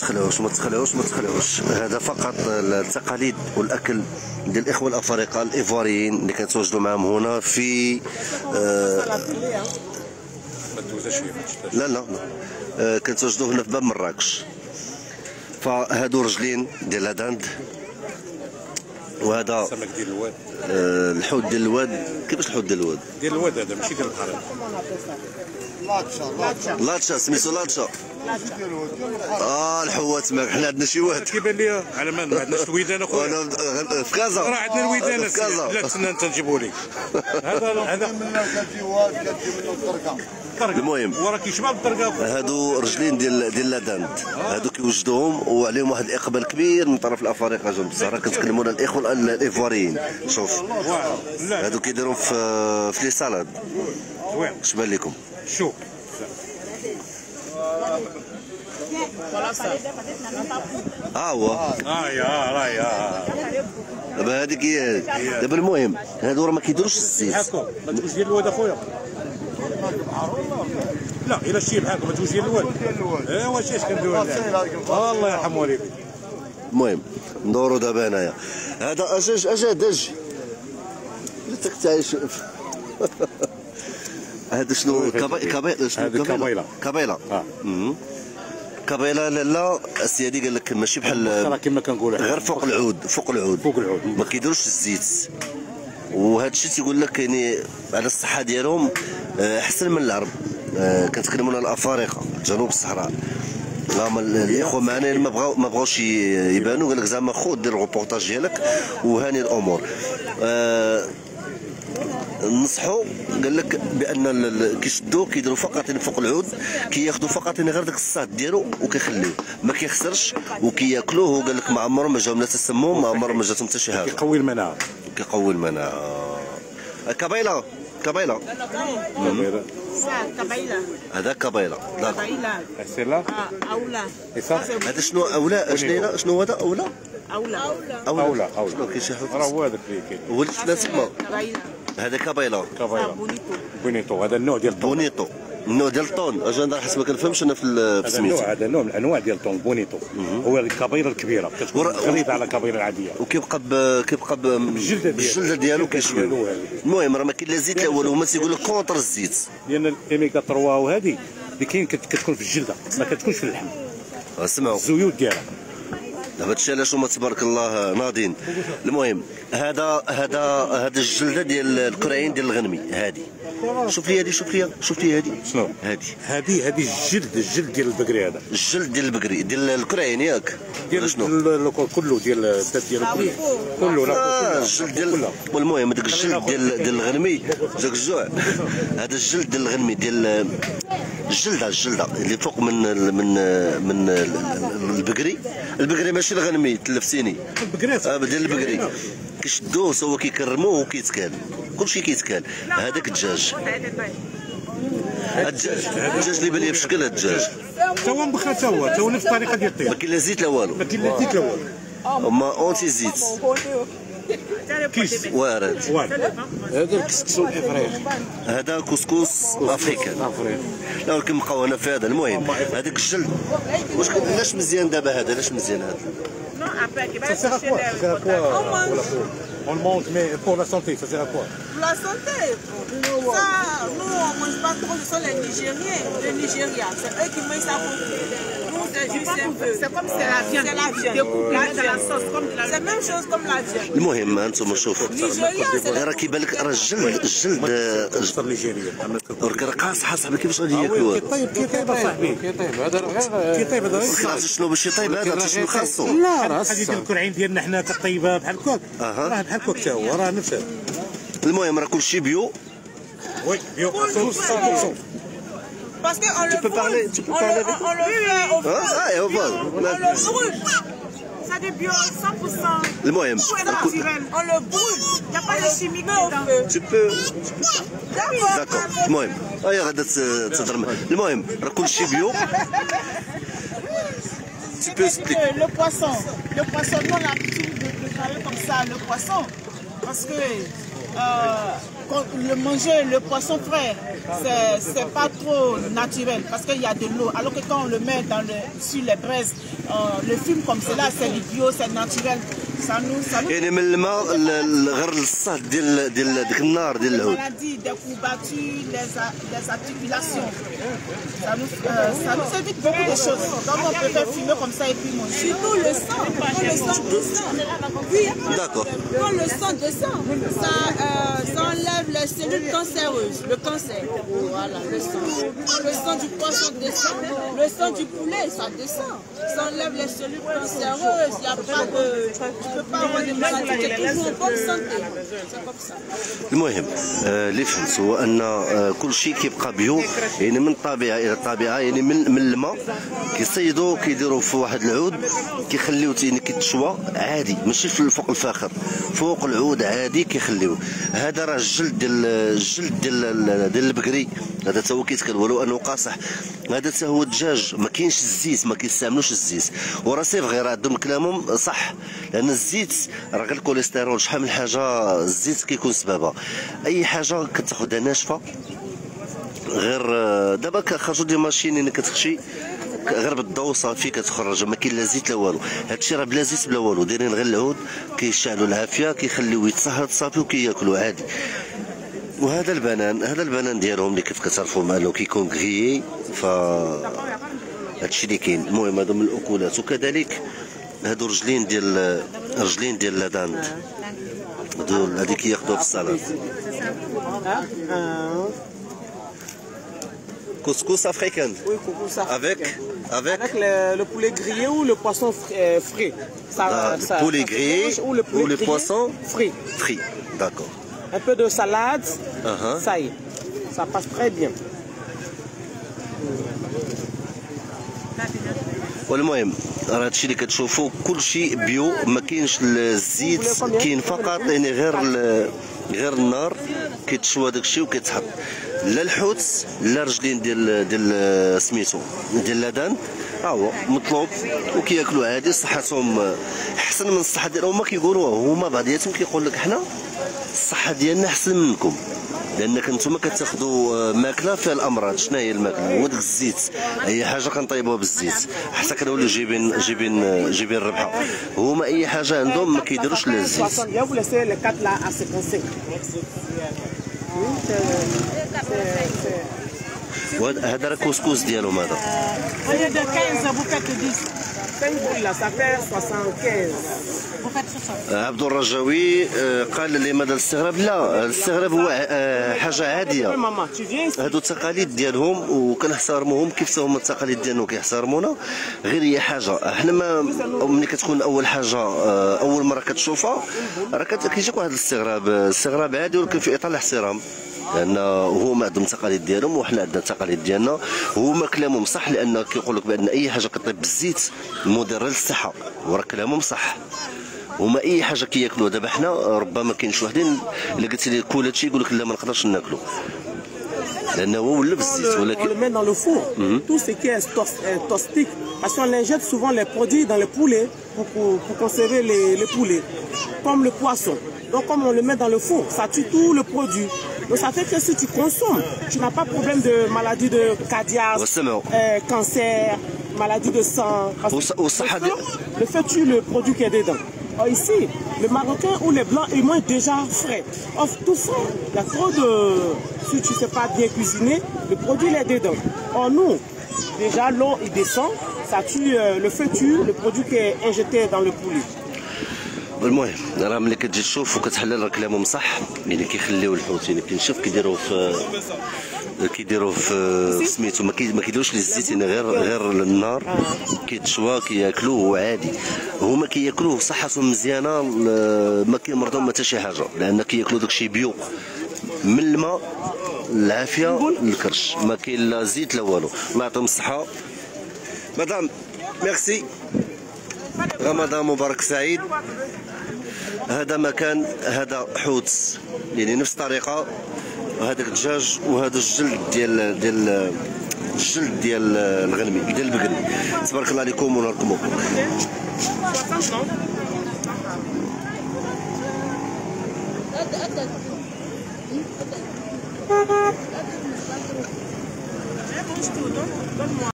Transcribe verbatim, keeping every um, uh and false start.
تخلعوش ما تخلعوش ما تخلعوش. هذا فقط التقاليد والاكل ديال الاخوه الافارقه الايفواريين اللي كنتواجدوا معهم هنا في آه لا لا لا آه كنتواجدوا هنا في باب مراكش. فهادو رجلين ديال الدند، وهذا السمك ديال الواد. آه الحوت ديال الواد. كيفاش الحوت ديال الواد؟ ديال الواد هذا ماشي ديال البحر. لاتشا لاتشا سميتو لاتشا. اه الحوات معك. حنا عندنا شي واحد كيبان لي على ما عندناش الويدان اخويا. انا في كازا راه عندنا الويدان في كازا. لا تسنى انت نجيبو لك. هذا هذا كتجي واد كتجي منه الطرقه. المهم وراه كيشبع بالطرقه. هادو رجلين ديال ديال لاداند، هادو كيوجدوهم وعليهم واحد الاقبال كبير من طرف الافارقه جنب الصحراء. كنتكلموا على الاخوه الايفواريين. شوف هادو كيديروا في في لي سالاد. زوين اش بان لكم؟ شوف ها هو اه يا راه يا دابا هذيك هي. دابا المهم هادو راه ما كيديروش الزيت. بحالكم ما تقولش ديال الواد اخويا. لا الا شتي بحالكم ما تقولش ديال الواد. ايوا واش اش كنديروا الله يرحم والديك. المهم ندورو دابا هنايا. هذا اجاج اجاج انت تعيش. هذا شنو؟ كابيلا. هذه كابيلا. كابيلا اه كابيلا. لا السيادي قال لك ماشي بحال كما كنقولوا غير فوق العود. فوق العود فوق العود ما كيديروش الزيت. وهذا الشيء تيقول لك يعني على الصحه ديالهم احسن من العرب. كنتكلموا على الافارقه جنوب الصحراء. هما الاخوه معنا ما بغاو ما بغاوش يبانوا. قال لك زعما خذ دير الروبورتاج ديالك وهاني الامور. أه نصحوا قال لك بان كيشدوه كيديروا فقط فوق العود، كياخذوا فقط غير داك الصاد ديالو وكيخليوه ما كيخسرش وكياكلوه. قال لك ما عمره ما جاهم لا تسمم، ما عمره ما جاتهم حتى شي حاجه. كيقوي المناعه. كيقوي المناعه. كابيلا كابيلا كابيلا. هذا كابيلا. كابيلا. سيلا اولا. هذا شنو اولا؟ شنو شنو هذا اولا؟ اولا اولا اولا شنو كاين شي حاجه؟ راه هو هذاك اللي كاين. هو اللي لا تما هذا كابيلا. كابيلا بونيتو. بونيتو هذا النوع ديال الطون. بونيتو النوع ديال الطون. اجا نهار حسب ما كنفهمش انا في هذا سميتو. النوع هذا نوع من انواع ديال الطون بونيتو. هو الكبيره الكبيره كتكون غليظه على الكبيره العاديه. وكيبقى ب... كيبقى ب... بالجلده بالجلده ديالو كيشوي. المهم راه ما كاين لا زيت لا والو. هما تيقول لك كونتر الزيت. لان الاوميغا ثلاثة وهذه اللي كاين كتكون في الجلده ما كتكونش في اللحم. اسمعوا الزيوت ديالها دابا هادشي علاش هما تبارك الله ناضين. المهم هذا هذا هذا الجلده ديال الكراعين ديال الغنمي. هذه شوف لي هذه شوف لي شوف لي هذه شنو؟ هذه هذه هذه الجلد الجلد ديال البقري. هذا الجلد ديال البقري ديال الكراعين ياك ديال شنو؟ كله ديال الدات ديال البقري كله. لا الجلد ديال. المهم هذاك الجلد ديال ديال الغنمي جاك الجوع. هذا الجلد ديال الغنمي ديال الجلده الجلده اللي فوق من من من البقري. البقري ماشي الغنمي تلفتيني. البقرات اه ديال البقري كيشدوه سوا كيكرموه وكيتكال كلشي كيتكال. هذاك الدجاج الدجاج الدجاج اللي بان لي بشكل هذا الدجاج تا هو مبخر تا هو تا هو نفس الطريقه ديال الطيب. ما كاين لا زيت لا والو. ما كاين لا زيت لا والو. هما اونتي زيت. كيس وارد. هذا الكسكسو الافريقي. هذا كسكس افريكان. لا ولكن بقاو هنا في هذا. المهم هذاك الجلد واش علاش مزيان دابا هذا؟ علاش مزيان هذا؟ Ça sert à quoi? Ça sert à quoi pour la peau? On le mange, mais pour la santé, ça sert à quoi? Pour la santé, ça, nous on mange pas trop, ce sont les Nigériens, les Nigériens, c'est eux qui mangent ça beaucoup. Nous c'est juste un peu. C'est comme c'est la viande, c'est la viande, découpée dans la sauce, comme la viande. C'est la même chose comme la viande. المهم انتم شوفوا راه كيبان لك راه الجلد الجلد الشطر النيجيري راه قاص حسب كيفاش غادي ياكلوه. كيطيب كيطيب اصاحبي كيطيب هذا غير كيطيب هذا غير شنو باش يطيب هذا شنو خاصو؟ لا راه الحاجه ديال الكرعين ديالنا حنا كطيبها بحال هكاك راه بحال هكاك حتى هو راه نفس هذا. المهم راه كلشي بيو. وي بيو مية بالمية. Parce qu'on le peux parler, tu peux parler avec on le fait au feu. Ah, et au feu. On le brûle. Ça des bio cent pour cent. المهم on le brûle. Il n'y a pas de chimique dedans. tu peux d'accord. المهم هيا غادا تهضر. المهم راه كلشي بيو. Tu peux expliquer. Le poisson, le poisson, nous on a l'habitude de préparer comme ça le poisson, parce que euh, le manger le poisson frais, c'est pas trop naturel parce qu'il y a de l'eau. Alors que quand on le met dans le, sur les braises, euh, le film comme cela, c'est du bio, c'est naturel. Ça nous, ça nous... يعني من الماء غير الصح ديال ديال ديك النار ديال العود. Maladies, des courbatures, des articulations. Ça nous, euh, ça nous évite beaucoup de choses. Donc on peut faire fumer comme ça et puis manger. Surtout le sang, quand le sang descend. Oui. D'accord. Quand le sang descend, ça, euh, ça enlève les cellules cancéreuses, le cancer. Voilà, le sang. Quand le sang du poisson descend, le sang du poulet, ça descend. Ça enlève les cellules cancéreuses. Il n'y a pas de... Tu ne peux pas avoir de maladie, tu es toujours en bonne santé. C'est comme ça. المهم اللي فهمت هو ان كل شيء كيبقى بيو، يعني من الطبيعه الى الطبيعه، يعني من من الماء كيصيدوا كيديروا في واحد العود كيخليوه يعني كيتشوى عادي، ماشي في فوق الفاخر، فوق العود عادي كيخليوه. هذا راه الجلد ديال الجلد ديال ديال البقري، هذا تا هو كيتكل ولو انه قاصح. هذا تا هو الدجاج، ما كاينش الزيت، ما كيستعملوش الزيت. وراه سي فغي راه عندهم كلامهم صح، لان الزيت راه غير الكوليسترول، شحال من حاجه الزيت كيكون سببها. اي حاجه كتاخذها ناشفه غير دابا خرجوا دي ماشين اللي كتخشي غير بالضوء صافي كتخرج، ما كاين لا زيت لا والو. هادشي راه بلا زيت بلا والو، دايرين غير العود كيشعلوا العافيه كيخليوه يتصهد صافي وكياكلوا عادي. وهذا البنان، هذا البنان ديالهم اللي كيف كتعرفوا انه كيكون غريي، ف هادشي اللي كاين. المهم هادو من الاكلات. وكذلك هادو رجلين ديال رجلين ديال لاداند، هادو هادي كياخدوها في الصالاد. Couscous africain. Oui, couscous africain. Avec Avec, avec le, le poulet grillé ou le poisson frais. Ça, ah, ça, le poulet ça grillé ou le, poulet ou le grillé, poisson frit. Frit, d'accord. Un peu de salade, uh-huh. Ça y est, ça passe très bien. والمهم راه هادشي اللي كتشوفوا كلشي بيو، ما كاينش الزيت، كاين فقط يعني غير غير النار كيتشوى داكشي وكيتحط. لا الحوت لا رجلين ديال ديال سميتو ديال لادان ها هو مطلوب وكياكلوا عادي. صحتهم احسن من الصحه ديالهم، هما كيقولوا هما بعضياتهم كيقول لك حنا الصحه ديالنا احسن منكم، لانك نتوما كتاخذوا ماكله فيها الامراض. شنو هي الماكله؟ هو داك الزيت، اي حاجه كنطيبوها بالزيت حتى كنوليو جايبين جايبين جايبين الربحه. هما اي حاجه عندهم ما كيديروش لا الزيت. هذا راه كوسكوس ديالهم هذا. عبد الرجاوي قال لماذا الاستغراب؟ لا الاستغراب هو حاجه عاديه، هادو التقاليد ديالهم وكنحترموهم كيف هما التقاليد ديالنا كيحترمونا. غير هي حاجه احنا ما ملي كتكون اول حاجه اول مره كتشوفها راه كيجيك واحد الاستغراب، استغراب عادي ولكن في اطار الاحترام، لان هما عندهم التقاليد ديالهم وحنا عندنا التقاليد ديالنا. هما كلامهم صح، لان كيقول لك بان اي حاجه كطيب بالزيت مضره للصحه، وراه كلامهم صح. هما اي حاجه كياكلوها. دابا حنا ربما كاينش وحدين الا قلت لي كول هادشي يقول لك لا ما نقدرش ناكلو لانه هو ولا بالزيت. ولكن on le met dans le four, tout ce qui est tostique, parce qu'on injecte souvent les produits dans les poulets pour, pour, pour conserver les, les poulets, comme le poisson. Donc comme on le met dans le four, ça tue tout le produit. Donc ça fait que si tu consommes, tu n'as pas de problème de maladie de cardiaque, euh, cancer, maladie de sang. Parce que le, feu, le feu tue le produit qui est dedans. Or ici, le Marocain ou les Blancs, ils mangent déjà frais. Or tout frais, il y a trop de... Si tu ne sais pas bien cuisiner, le produit il est dedans. Or nous, déjà l'eau il descend, ça tue, le feu tue le produit qui est injecté dans le poulet. المهم راه ملي كتجي تشوف وكتحلل راه كلامهم صح، يعني كيخليو الحوت يعني كنشوف كيديروه في كيديروه في سميتو ما كيديروش ليه الزيت، يعني غير غير النار كيتشوى كياكلوه عادي. هما كياكلوه صحتهم مزيانه، ما كيمرضهم حتى شي حاجه، لان كياكلوا داكشي بيو من الماء العافيه للكرش، ما كاين لا زيت لا والو. الله يعطيهم الصحه. مدام ميرسي، رمضان مبارك سعيد. هذا مكان، هذا حوت يعني نفس الطريقه، وهذاك الدجاج وهذا الجلد ديال ديال الجلد ديال الغنمي ديال البقري. تبارك الله عليكم ونهاركم مبروك. Donne-moi.